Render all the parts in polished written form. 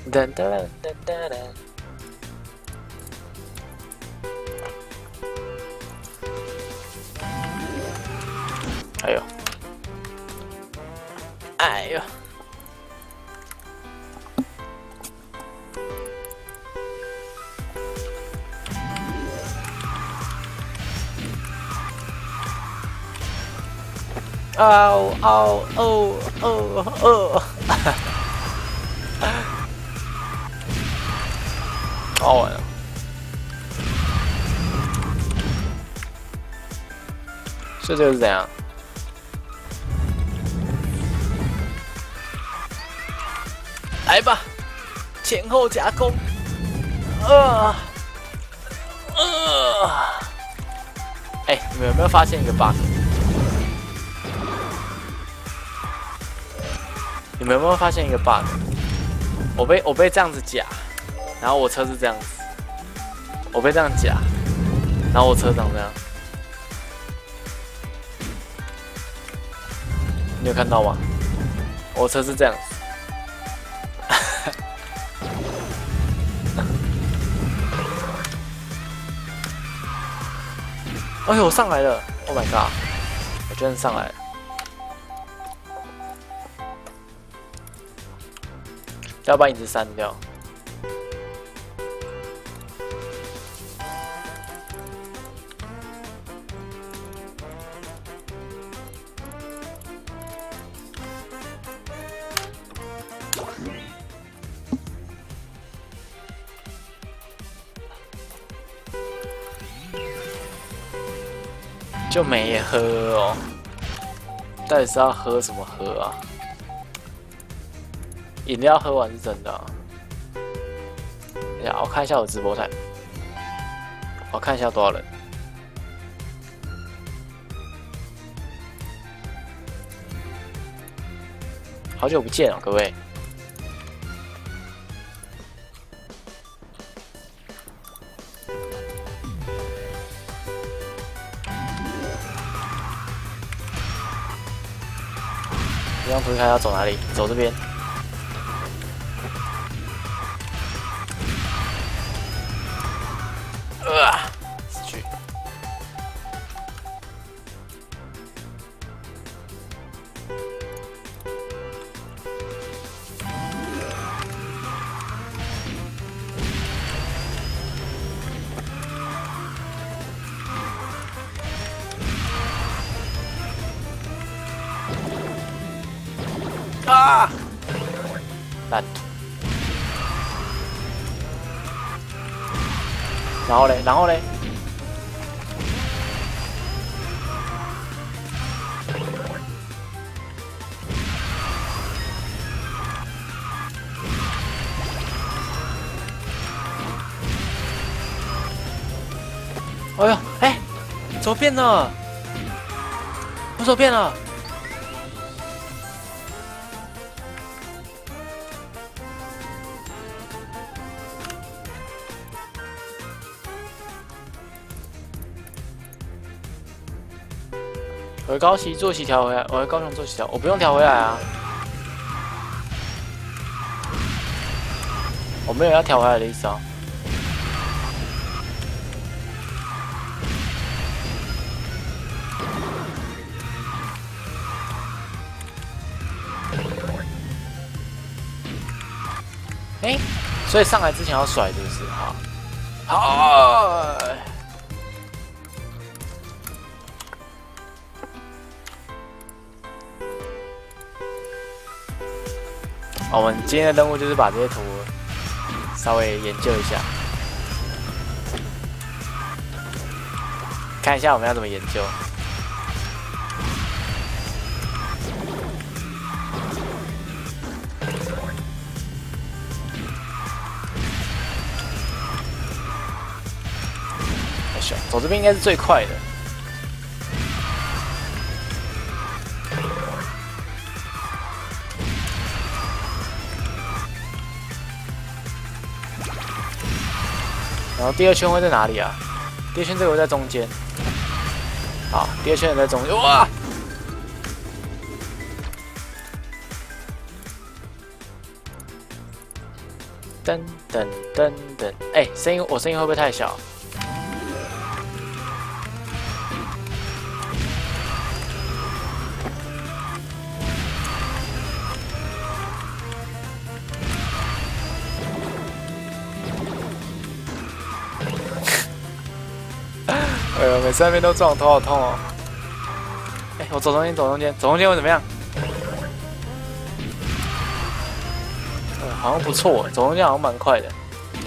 噔噔噔噔噔。哎呦，哎呦！哦哦哦哦哦！好玩哦！所以这个是怎样？来吧，前后夹攻！哎，你们有没有发现一个 bug？ 你们有没有发现一个 bug？ 我被这样子夹，然后我车是这样子，我被这样夹，然后我车长这样，你有看到吗？我车是这样子。哎呦，我上来了 ！Oh my god！ 我居然上来了。要把影子删掉。就没喝哦，到底是要喝什么喝啊？饮料喝完是真的、啊。等一下，我看一下我直播台，我看一下多少人。好久不见哦，各位。这张图看要走哪里？走这边。死去。啊！烂土。然后嘞，然后嘞。哎呦，哎，怎么变了？我怎么变了？我高息坐骑调回来，我高雄坐骑调，我不用调回来啊。我没有要调回来的意思啊。哎，所以上来之前要甩，是不是？好，好。我们今天的任务就是把这些图稍微研究一下，看一下我们要怎么研究。走这边应该是最快的。然后第二圈会在哪里啊？第二圈这个会在中间。好，第二圈也在中间。哇！ 噔噔噔噔，哎，我声音会不会太小？哎呦，每次那边都撞，头好痛哦。哎，我走中间，走中间，走中间会怎么样？好像不错，走中间好像蛮快的。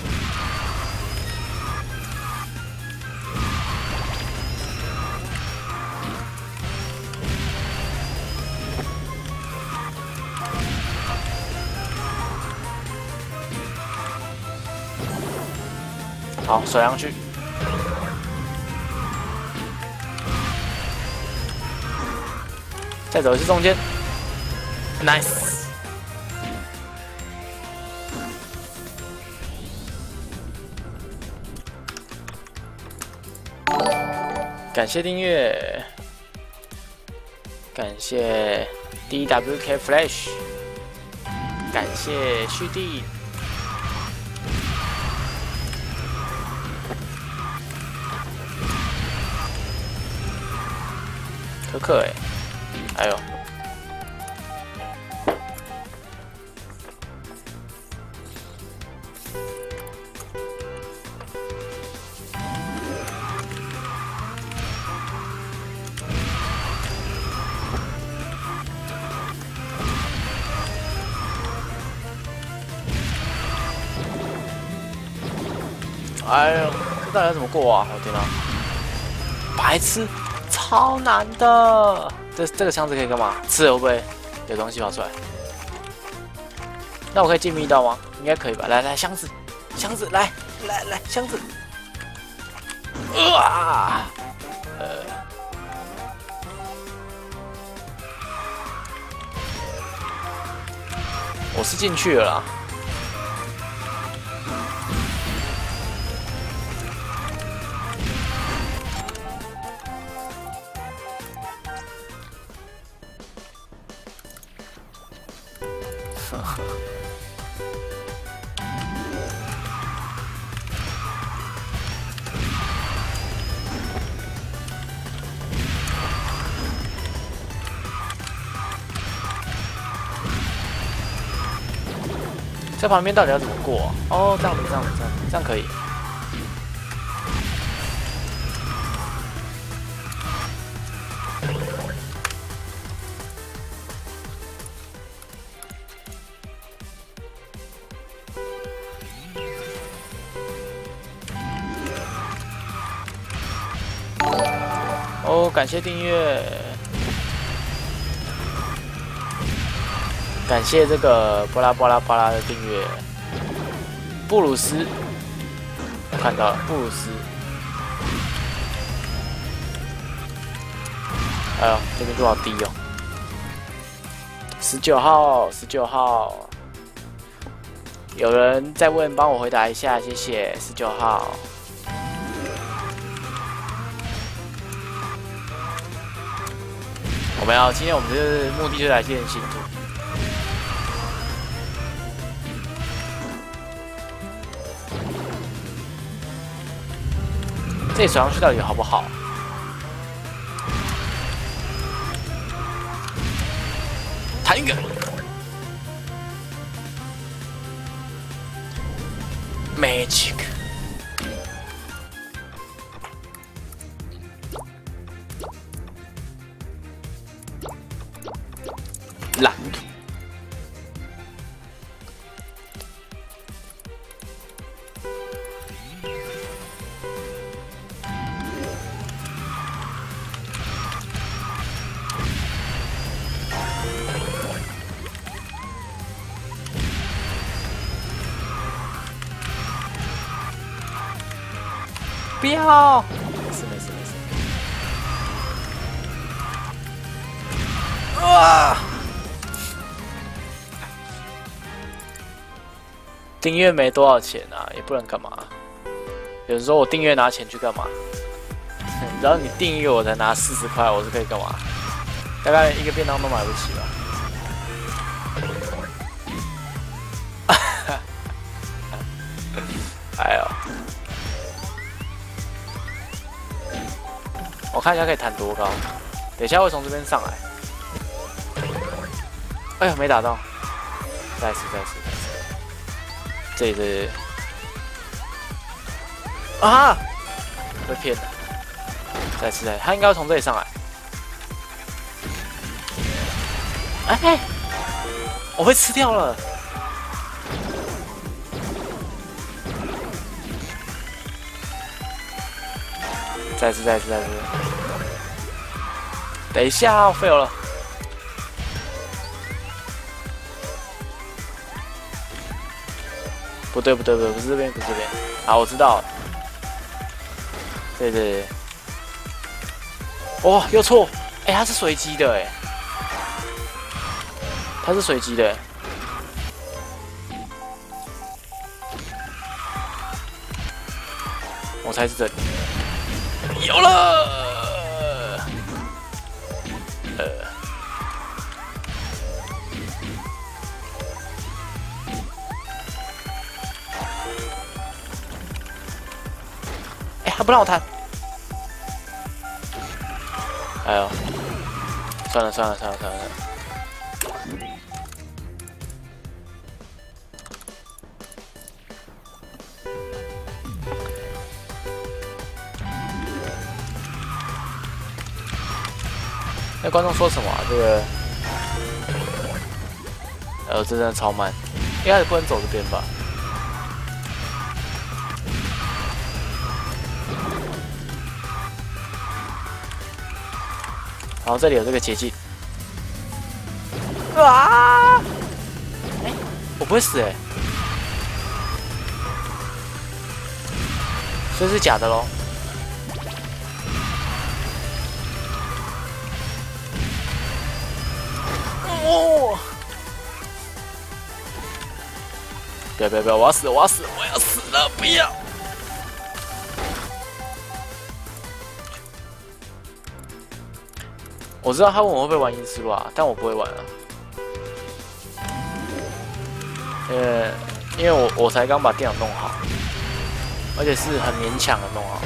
好，甩上去。再走一次中间 ，nice。感谢订阅，感谢 DWK Flash， 感谢旭弟。可可哎呦！哎呦，这到底要怎么过啊？我天哪！白痴，超难的。这个箱子可以干嘛？吃了会不会有东西跑出来？那我可以进密道吗？应该可以吧。来，箱子，来，箱子。我是进去了啦。这旁边到底要怎么过啊？哦，这样可以。哦，感谢订阅。感谢这个巴拉巴拉巴拉的订阅，布鲁斯，我看到了布鲁斯。哎呦，这边多少滴哦？19号，有人在问，帮我回答一下，谢谢。19号，我们要今天我们就是目的就是来练新图。这甩上去到底好不好？弹一个 ，Magic， 蓝图。不要！没事。啊！订阅没多少钱啊，也不能干嘛。有人说我订阅拿钱去干嘛？只要你订阅我才拿40块，我是可以干嘛？大概一个便当都买不起吧。 我看一下可以弹多高。等一下会从这边上来。哎呀，没打到。再次。这里。啊！被骗了。再次，他应该要从这里上来。哎，我被吃掉了。再次。等一下，我 fail 了。不对，不是这边，好，我知道了。对。哇，又错！哎，它是随机的哎，它是随机的。我猜是这里。有了。他不让我弹。哎呦，算了。那观众说什么啊？这个，这真的超慢，一开始不能走这边吧？然后这里有这个捷径。啊！哎，我不会死哎，所以是假的咯。哦！不要！我要死了！不要！我知道他问我会不会玩阴尸路啊，但我不会玩啊。因为我才刚把电脑弄好，而且是很勉强的弄好。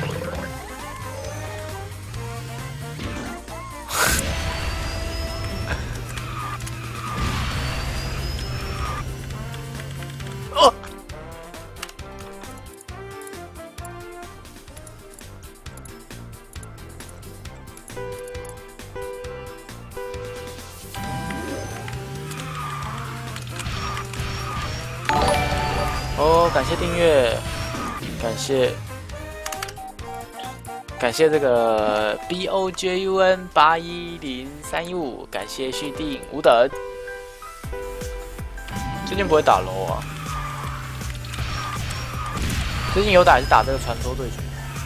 哦，感谢订阅，感谢这个 BOJUN810315，感谢续订5等。最近不会打楼啊？最近有打还是打这个传说对决？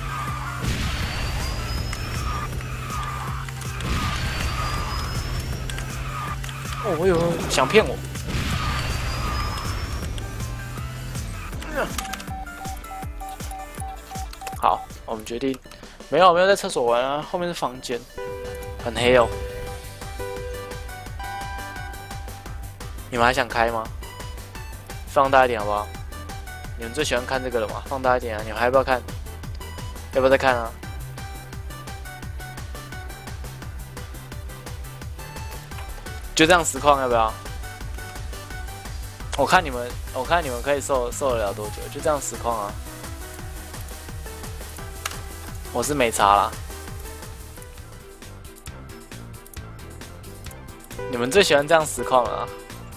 哦，我有想骗我。好，我们决定没有在厕所玩啊，后面是房间，很黑哦。你们还想开吗？放大一点好不好？你们最喜欢看这个了吗？放大一点啊！你们还要不要看？要不要再看啊？就这样实况要不要？我看你们可以受得了多久？就这样实况啊！我是没差啦。你们最喜欢这样实况了啊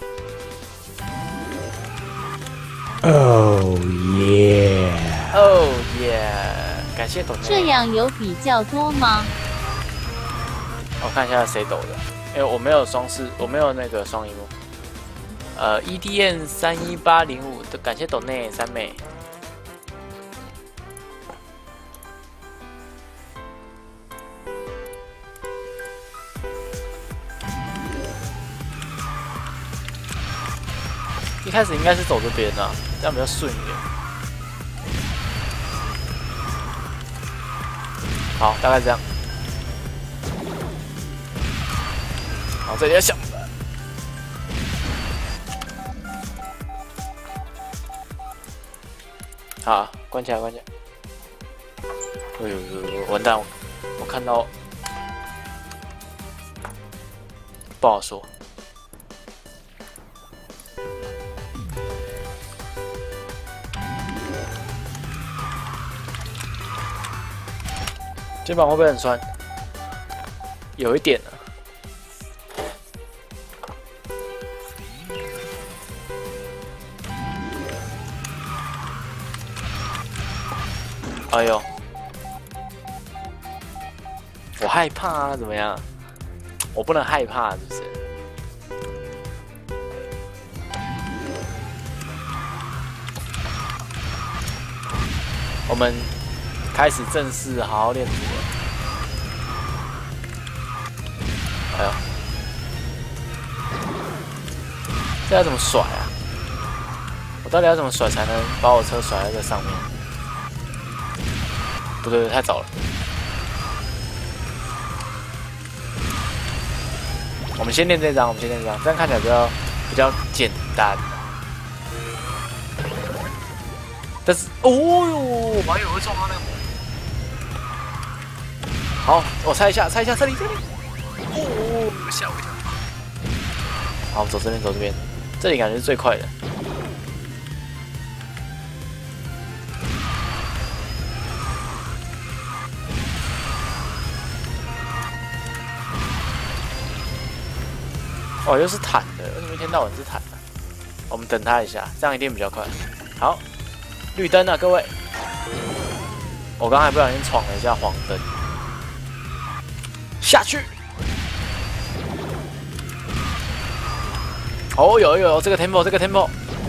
？Oh yeah! Oh yeah! 感谢抖内。 这样有比较多吗？ 我看一下谁抖的，因为我没有我没有那个双荧幕。EDN31805的感谢抖内3妹。一开始应该是走这边啊，这样比较顺一点。好，大概这样。好，这里要想。好，关起来。哎呦，完蛋！ 我看到不好说。肩膀会不会很酸？有一点呢。哎呦，我害怕啊！怎么样？我不能害怕，是不是？我们开始正式好好练组了。哎呦，这要怎么甩啊？我到底要怎么甩才能把我车甩在这上面？不对，太早了。我们先练这张，我们先练这张，这样看起来比较简单。但是，哦哟，我还以为会撞到那个。好，我猜一下，这里。哦，吓我一跳。好，我们走这边，这里感觉是最快的。哦，又是坦的，为什么一天到晚是坦的？我们等他一下，这样一定比较快。好，绿灯啊，各位！我刚才不小心闯了一下黄灯，下去。哦，有这个 tempo。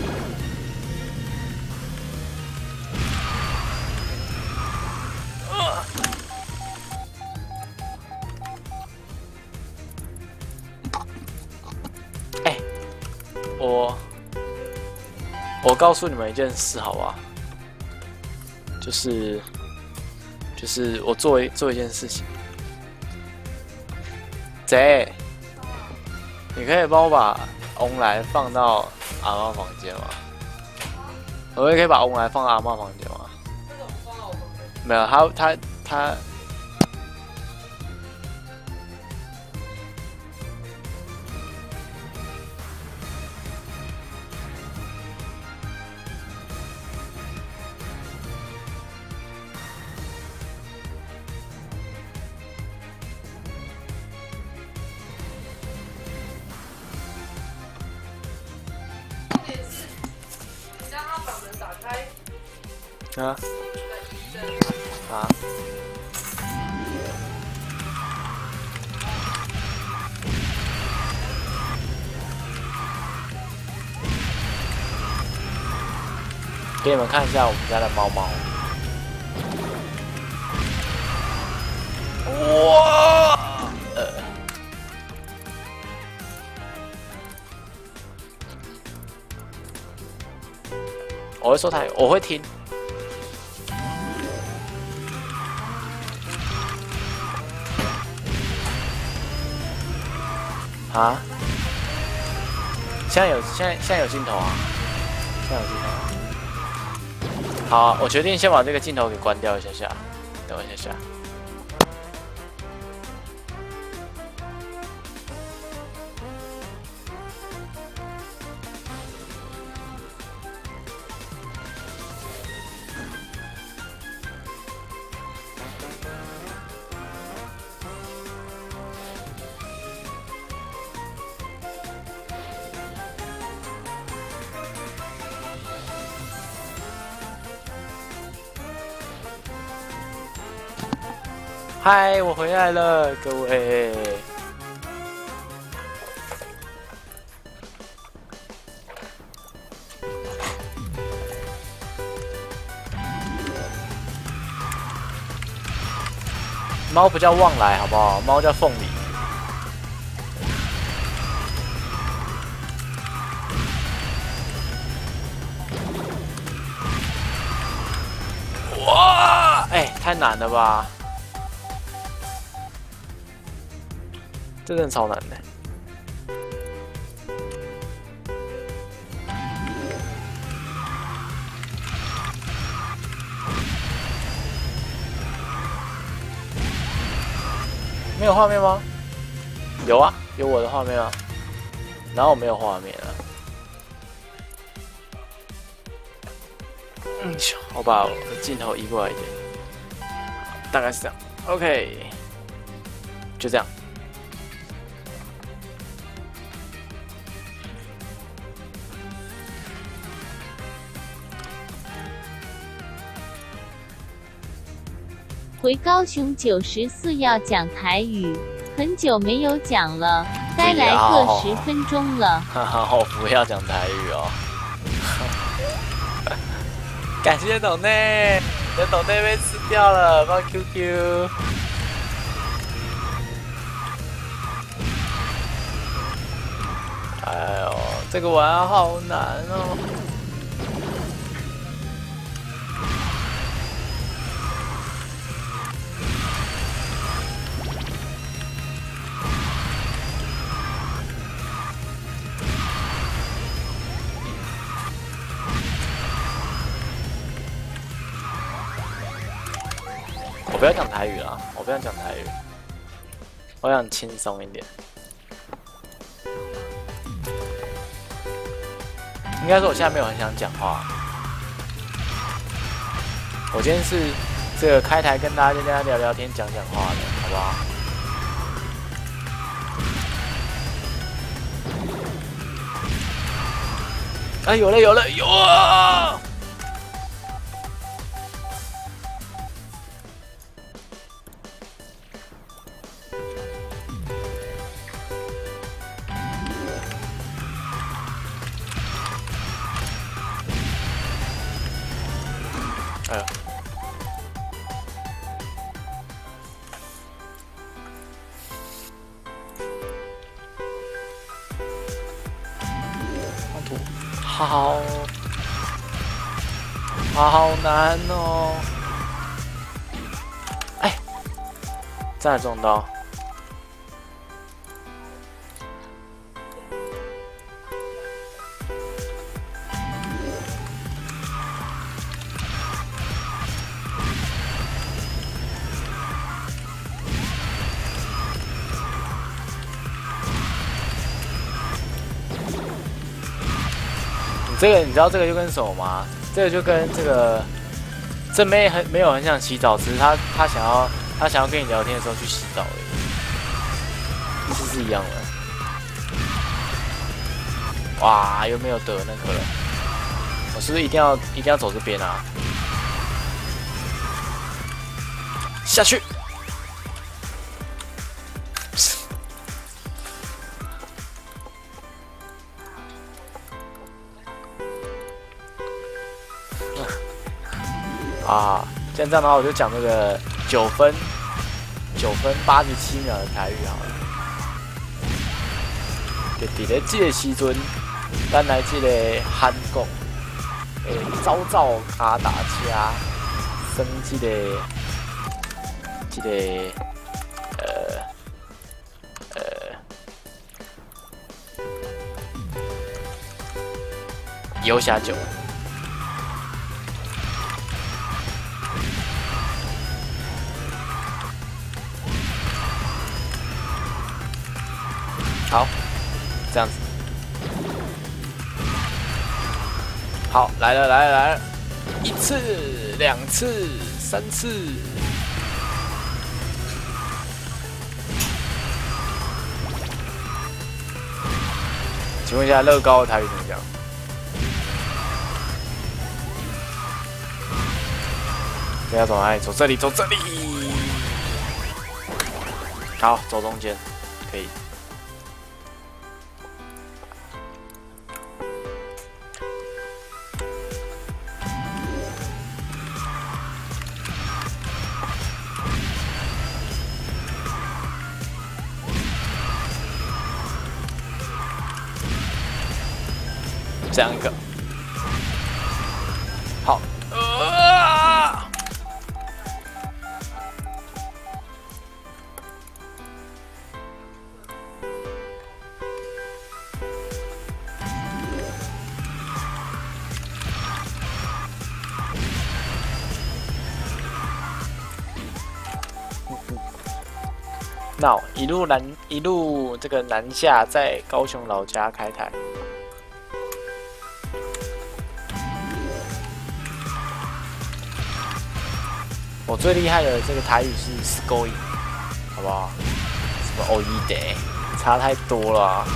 我告诉你们一件事，好吧？就是我做一件事情。贼，你可以帮我把翁来放到阿嬷房间吗？我也可以把翁来放到阿嬷房间吗？没有，他。啊！给你们看一下我们家的猫猫。哇！我会说台语，我会听。啊！现在有镜头啊！现在有镜头啊！好啊，我决定先把这个镜头给关掉一下下，等我一下下。嗨，我回来了，各位。猫不叫旺来，好不好？猫叫凤梨。哇！哎，太难了吧！这真的超难的。 没有画面吗？有啊，有我的画面啊。然后我没有画面啊。我把我的镜头移过来一点，大概是这样。OK， 就这样。 回高雄94要讲台语，很久没有讲了，该来个10分钟了。 哈哈，我不要讲台语哦。感谢董内，你的董内被吃掉了，放 QQ。哎呦，这个玩好难哦。我不要讲台语啦，我不要讲台语，我想轻松一点。应该说我现在没有很想讲话。我今天是这个开台跟大家聊聊天、讲讲话的，好不好？啊，有了有了有啊！哎呦！放图，好难哦！哎，再中刀！这个你知道这个就跟什么吗？这个就跟这妹没有很想洗澡，只是他想要跟你聊天的时候去洗澡而已，是一样的。哇，又没有得那个了，我是不是一定要走这边啊？下去。啊，既然这样的话，我就讲这个9分87秒的台语好了。就伫咧这个时阵，咱来这个韩国，早卡打车，升这个游侠酒。好，这样子。好，来了，1次、2次、3次。请问一下，乐高的台语怎么讲？这要走哪里？走这里，走这里。好，走中间，可以。这样一个，好， 闹一路这个南下，在高雄老家开台。我最厉害的这个台语是 “scoring”， 好不好？什么“哦一得”，差太多了啊。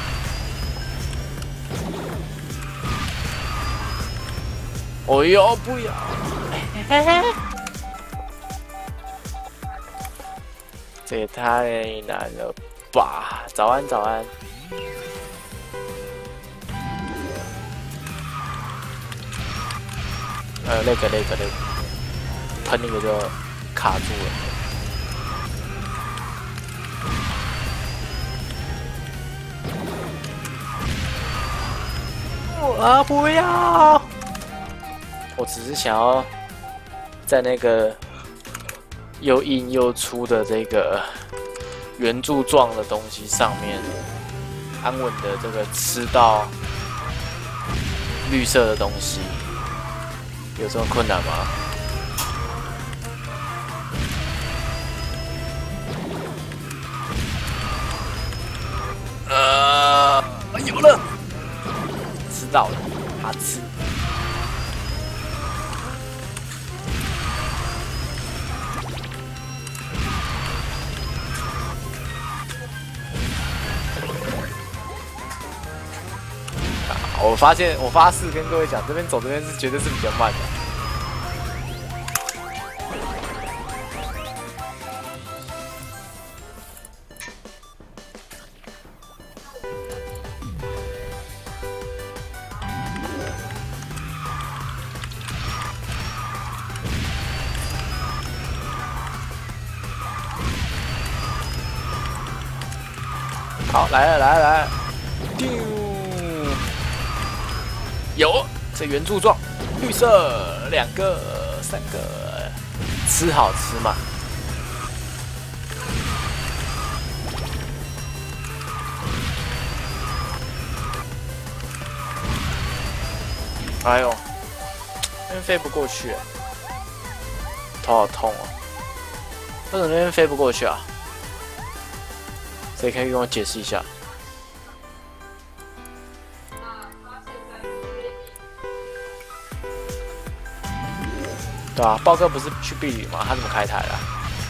哦哟，不要！这也太难了吧！早安，早安。那个，喷那个就卡住了。啊！不要！我只是想要在那个又硬又粗的这个圆柱状的东西上面，安稳的这个吃到绿色的东西，有这么困难吗？有了，吃到了，好吃。我发誓跟各位讲，这边走这边是绝对是比较慢的。好，来了，丢！有这圆柱状，绿色2个、3个，吃好吃嘛。哎呦，那边飞不过去，头好痛哦！为什么那边飞不过去啊？谁可以跟我解释一下？对啊，豹哥不是去避旅吗？他怎么开台了？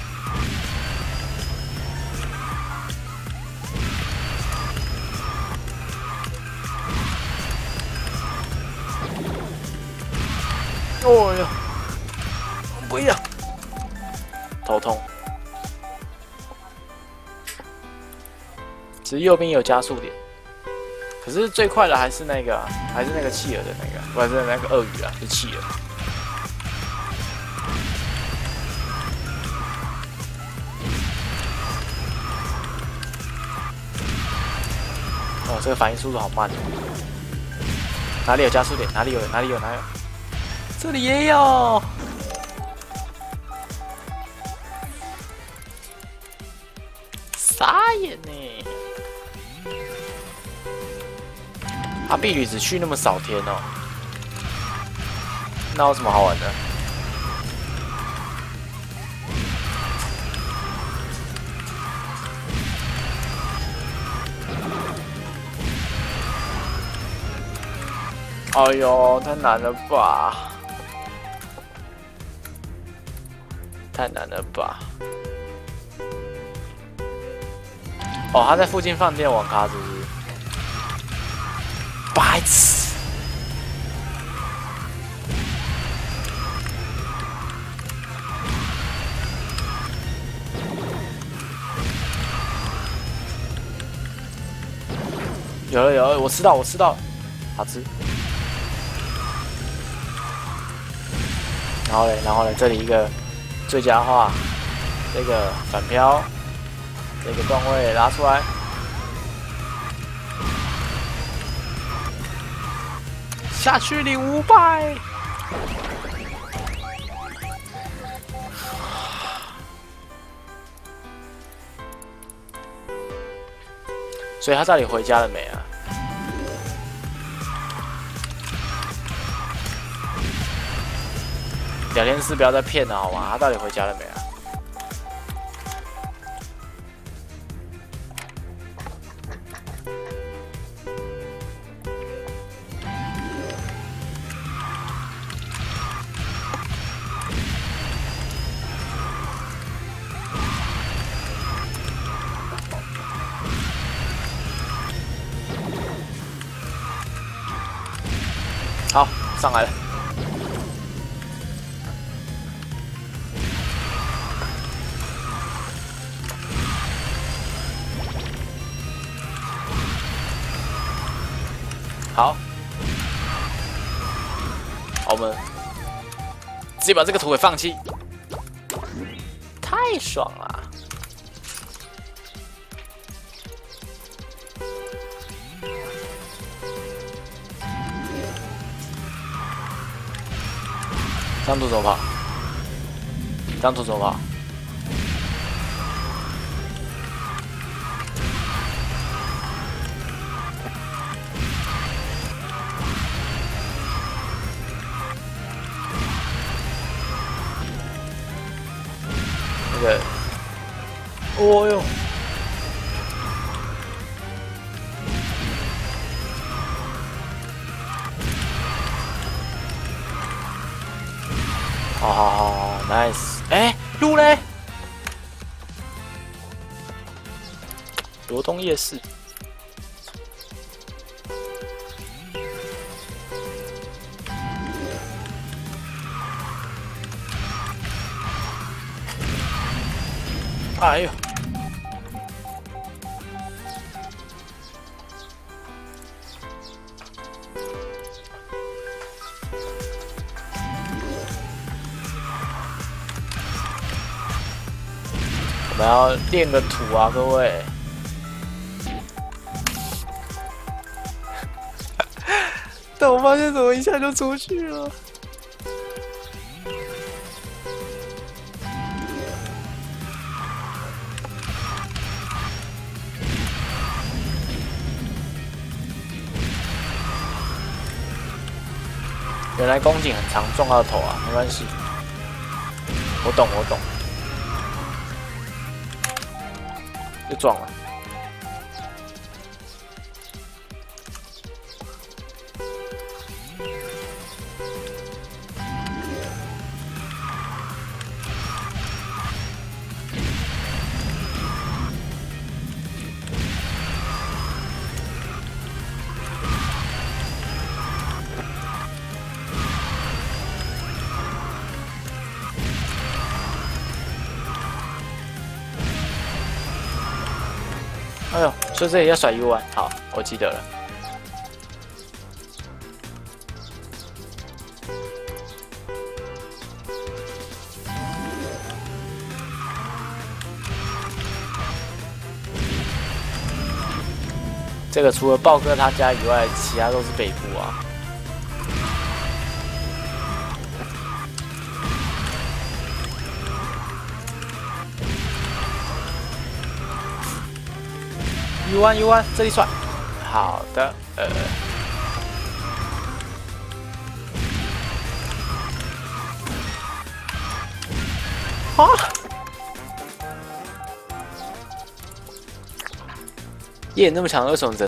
哦哟，不要，头痛。只是右边有加速点，可是最快的还是那个、还是那个企鹅的那个，不是那个鳄鱼啊，是企鹅。哦，这个反应速度好慢。哪里有加速点？哪里有？这里也有。傻眼呢！他避旅只去那么少天哦，那有什么好玩的？哎呦，太难了吧！太难了吧！哦，他在附近放电网咖是不是？白痴！有了，我吃到，好吃。然后嘞，这里一个最佳化，这个反飘，这个段位拉出来，下去领500。所以他到底回家了没啊？聊天室不要再骗了好吗？他到底回家了没啊？ 好，上来了。好，我们直接把这个图给放弃，太爽了！这样图怎么跑？这样图怎么跑？那个，哦哟！好 ，nice！ 哎，路嘞？罗东夜市。哎呦！我们要练个土啊，各位！但我发现怎么一下就出去了？原来宫颈很长，撞到头啊，没关系。我懂，我懂。又撞了。哎呦，所以这里要甩 U 弯，好，我记得了。这个除了豹哥他家以外，其他都是北部啊。U 弯 U 弯，这里甩，好的，啊！夜那么强，为什么人